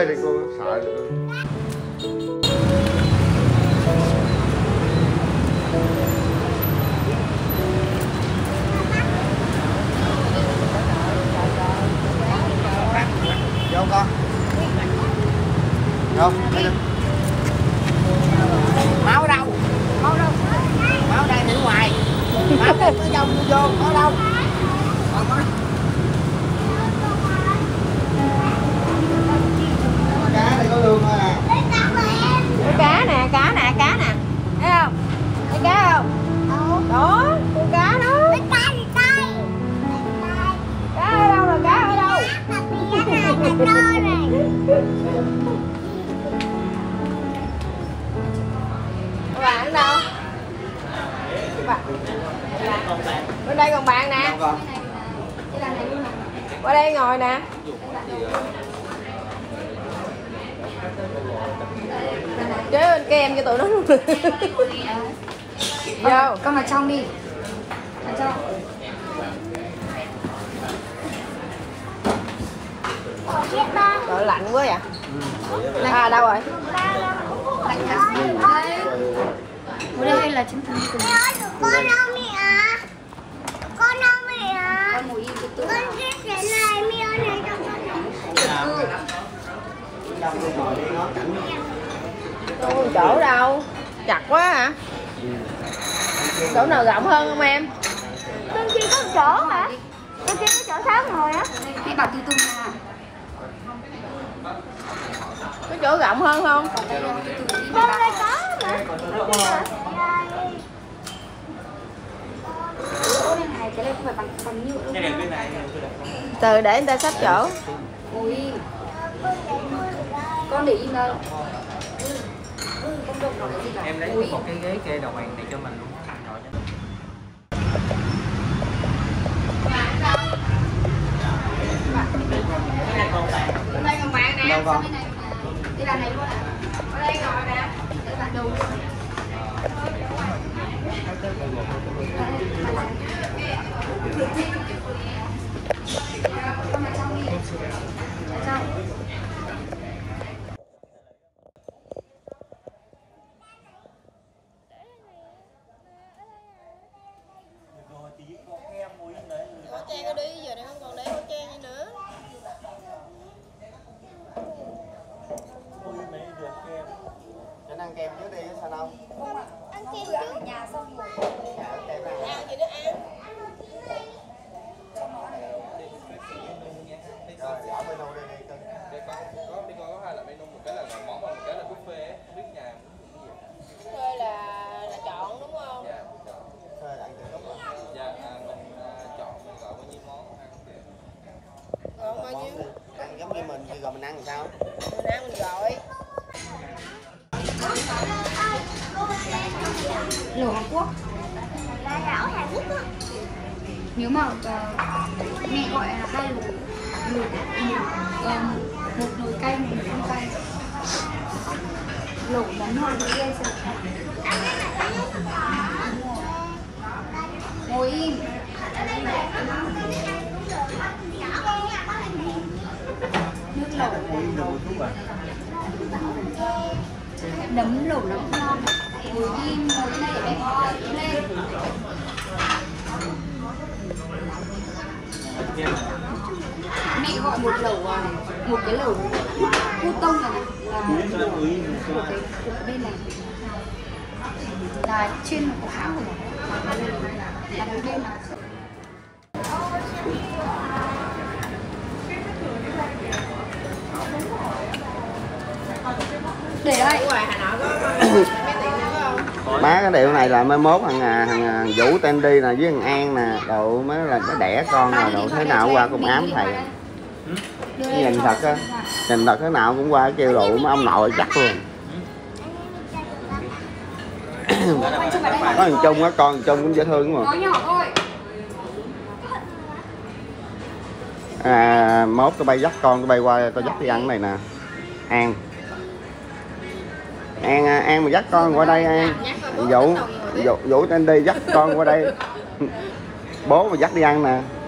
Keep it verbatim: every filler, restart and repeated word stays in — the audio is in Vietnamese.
đi cô, sợ được. Vô con. Vô, đây nè. Máu ở đâu? Máu ở đâu? Máu ở đây thì ngoài. Máu đây cứ vô vô, máu đâu? Còn máu. Cá này có lương thôi à. Cá nè, cá nè, cá nè. Thấy không? Thấy cá không? Đó, con cá đó. Cá ở đâu rồi? Cá ở đâu? Các bạn ở đâu? Bạn. Bên đây còn bạn nè. Qua đây ngồi nè. Chế bên kem cho tụi nó luôn. Vô, con vào trong đi. Vào trong. Trời lạnh quá vậy. À đâu rồi? Lạnh hả? Đây. Ở đây hay là chúng ta cùng. Con đâu mẹ à? Con đâu mẹ à? Con ngồi im từ từ. Con cái cái này mẹ này cho con. Không chỗ đâu. Chặt quá hả? Chỗ nào rộng hơn không em? Con kia có chỗ hả? Con kia có chỗ sáu ngồi á. Đi bảo từ từ nha. Có chỗ rộng hơn không? Con đây có mà. Này cái này không phải bằng bằng nhựa đâu. Từ để người ta sắp chỗ. Ui. Con để im đây. Không động vào cái gì cả. Em lấy một cái ghế kê đầu bàn này cho mình luôn. Bên đây còn bạn nè. Đâu con? Đi làm này luôn à? Ở đây ngồi nè. Đây là đồ. Con vào trong đi. Vào trong. Khẩu trang có đi, giờ này không còn đeo khẩu trang gì nữa. Cho ăn kem trước đi, sao đâu? Ăn kem Vừa ở nhà xong rồi. Ăn gì nữa ăn. Rồi, ở menu đây đi cưng. Đây có có đi có hai là menu, một cái là món và một cái là buffet, không biết nhà Thôi là là chọn đúng không? dạ chọn. Thôi ăn từ lúc rồi. Dạ à, mình à, chọn mình gọi bao nhiêu món ăn kìa. Còn bao nhiêu? Ăn giống như mình thì rồi mình ăn làm sao? Mình ăn mình gọi. Lẩu Hàn Quốc. là đảo Hàn Quốc á. Nếu mà uh, mẹ gọi là hai lẩu lẩu um, một nồi cay, một nồi không cay. Lẩu món ngon thì ghê sợ. Ngồi im. Nước lẩu nấm lẩu lắm ngon. Ngồi im, ngồi đây để mẹ gọi lên. Mẹ gọi một lẩu à, một cái lẩu hút tông này là một cái của cái bên này là trên một cái hãng của nó là cái bên này. Để đây. Ngoài Hà Nội có mấy tiệm nữa không? Má cái điệu này là mai mốt thằng thằng Vũ tên đi nè với thằng An nè, độ mới là nó đẻ con rồi độ thế nào qua cũng ám thầy. Nhìn thật á, nhìn thật thế nào cũng qua kêu độ mấy ông nội chắc luôn. Có thằng Trung á, con thằng Trung cũng dễ thương đúng không? Nhỏ thôi. À, mốt tôi bay dắt con tôi bay qua tôi dắt đi ăn cái này nè. An An An mà dắt con qua đây An. Vũ Vũ, Vũ tên đi dắt con qua đây. Bố mà dắt đi ăn nè.